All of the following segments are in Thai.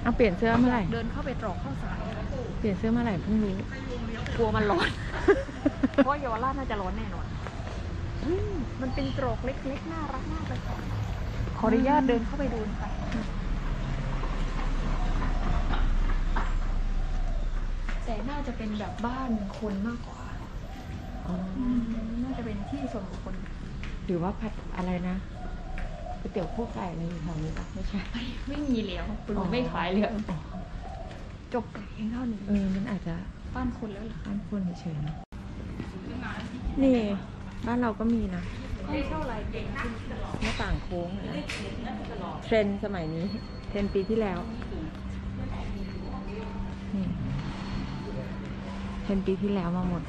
เอาเปลี่ยนเสื้อเมื่อไหร่เดินเข้าไปตรอกข้าวสารเปลี่ยนเสื้อเมื่อไหร่เพิ่งรู้กลัวมันร้อน เพราะเยาวราชน่าจะร้อนแน่นอนมันเป็นตรอกเล็กๆน่ารักมากเลยขออนุญาตเดินเข้าไปดูค่ะแต่น่าจะเป็นแบบบ้านคนมากกว่าน่าจะเป็นที่ส่วนบุคคลหรือว่าผัดอะไรนะก๋วยเตี๋ยวคั่วไก่อะไรอยู่แถวนี้ปะไม่ใช่ไม่มีแล้วคุณไม่ขายเลยจบเองเท่านี้มันอาจจะบ้านคนแล้วหรอบ้านคนเฉยๆนะนี่บ้านเราก็มีนะไม่เท่าไรเก่งหน้าต่างโค้งนะเทรนสมัยนี้เทรนปีที่แล้วนี่เทรนปีที่แล้วมาหมด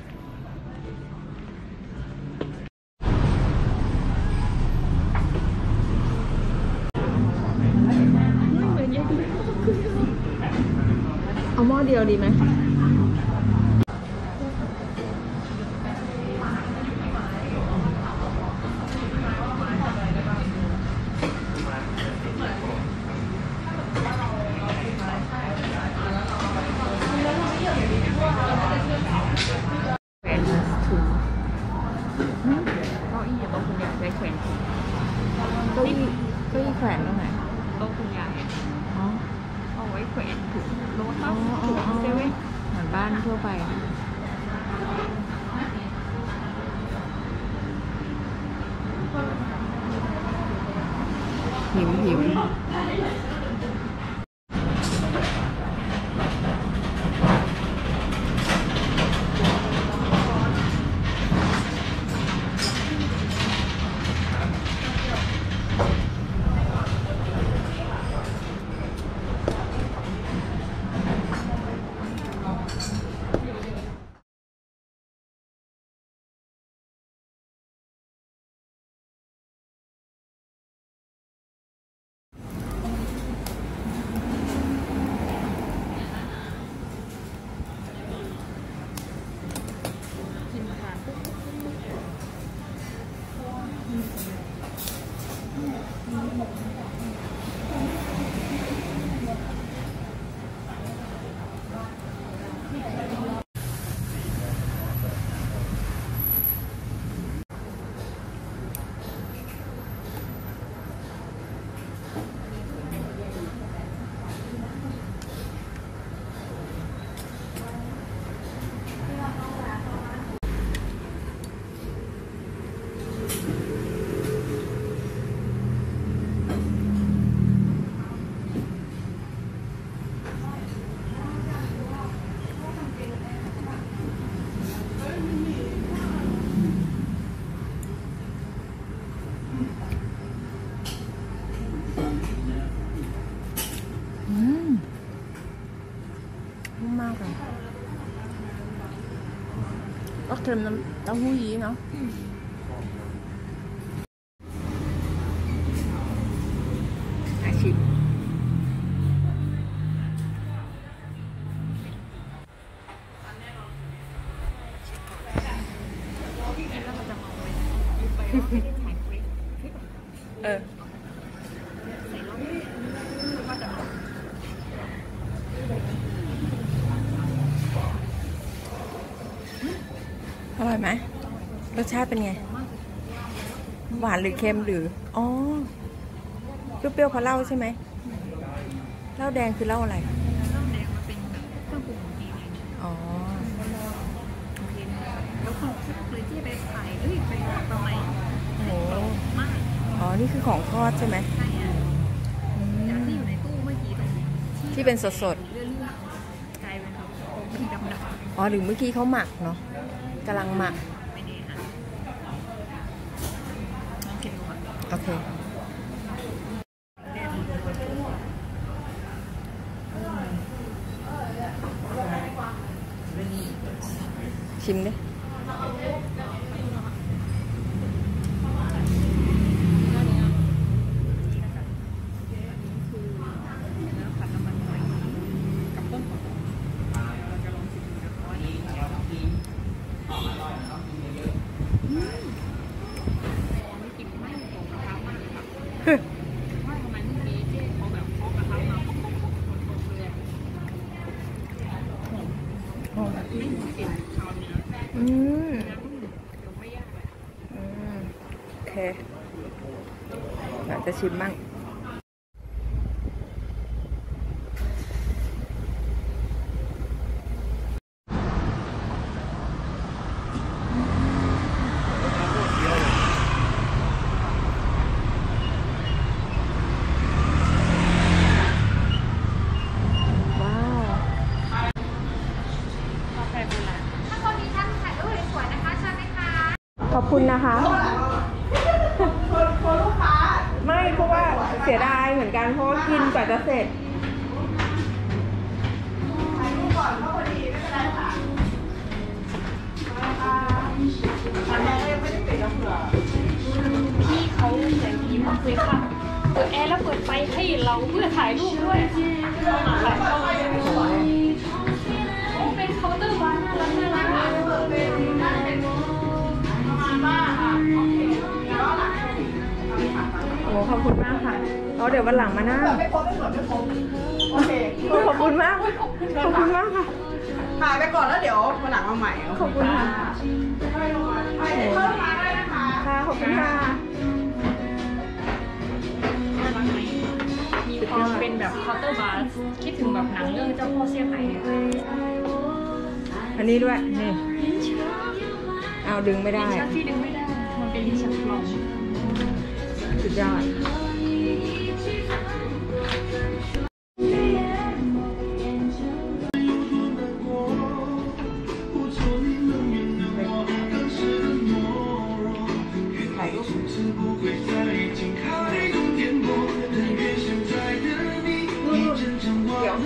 เอาหม้อเดียวดีไหมเก้าอี้แขวนตรงไหนโต๊ะคุณยายเอาไว้แขวนถุงโน้ตถุงเซเว่นเหมือนบ้านทั่วไปหิวมากเลยก็เค็มน้ำเต้าหู้ยี้เนาะอาชีพอร่อยไหมรสชาติเป็นไงหวานหรือเค็มหรืออ๋อเปรี้ยวๆเพราะเหล้าใช่ไหมเหล้าแดงคือเหล้าอะไรเหล้าแดงมันเป็นเครื่องปรุงของจีนอ๋อแล้วของเลยที่ไปขายไปตรงไหนโอ้มากอ๋อนี่คือของทอดใช่ไหมใช่จากที่อยู่ในตู้เมื่อกี้ตรงนี้ที่เป็นสดๆเรื่อยๆกลายเป็นแบบเป็นดำๆอ๋อหรือเมื่อกี้เขาหมักเนาะกำลังหมักโอเคชิมดิอยากจะชิมบ้างขอบคุณนะคะไม่เพราะว่าเสียดายเหมือนกันเพราะว่ากินกว่าจะเสร็จถ่ายรูปก่อนเพราะพอดีไม่เป็นไรค่ะพี่เขาแต่งดีมากเลยค่ะเปิดแอร์แล้วเปิดไฟให้เราเพื่อถ่ายรูปด้วยถ่ายเข้าเป็นเคาน์เตอร์บาร์น่ารักน่ารักโอ้ขอบคุณมากค่ะเอาเดี๋ยววันหลังมานั่งไม่ครบโอเคขอบคุณมากขอบคุณมากค่ะถ่ายไปก่อนแล้วเดี๋ยววันหลังมาใหม่ขอบคุณค่ะเข้ามาได้นะคะค่ะขอบคุณค่ะมีความเป็นแบบเคาน์เตอร์บาร์คิดถึงแบบหนังเรื่องเจ้าพ่อเซี่ยงไฮ้เนี่ยอันนี้ด้วยนี่เอาดึงไม่ได้ชักที่ดึงไม่ได้ มันเป็นลิ้นชักปลอมสุดยอดถ่ายรูปเดี๋ยว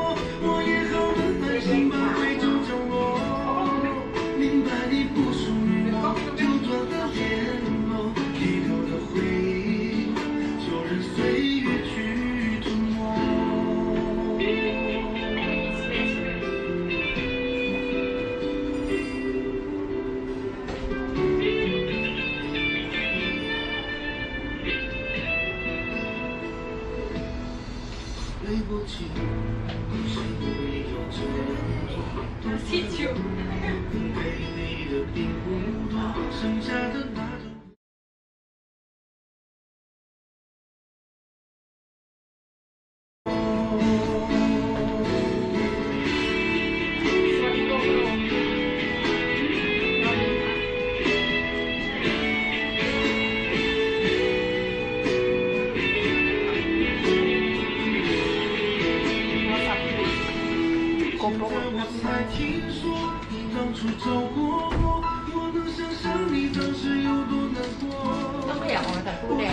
ต้องขยับออกมาจากตู้แดง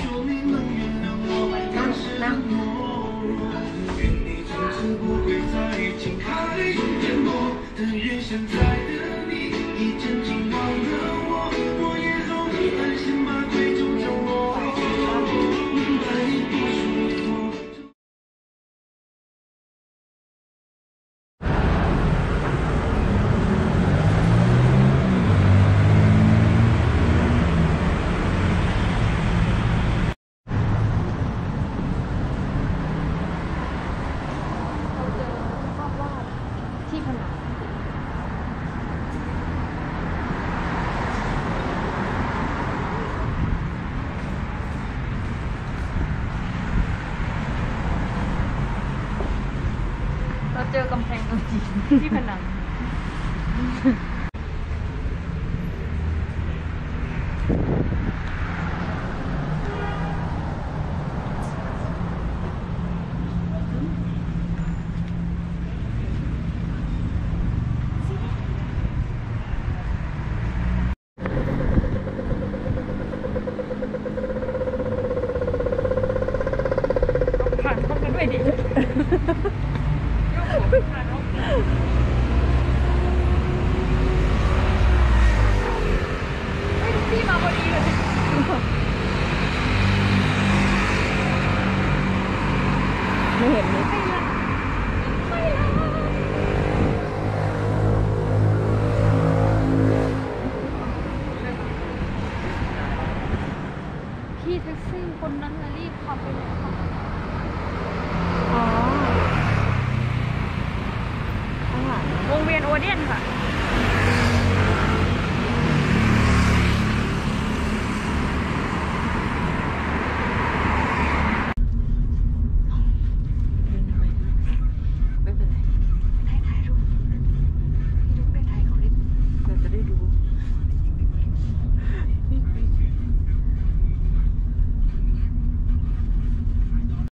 นั่งที่ผนังเราเจอกำแพงตัวจริงที่ผนังผ่านห้องกันด้วยดิผ่านห้องพี่มาพอดีเลยไม่เห็นนี่พี่แท็กซี่คนนั้นนะรีบขับไปเลยค่ะอ๋อข้างหลังวงเวียนโอเดียนค่ะ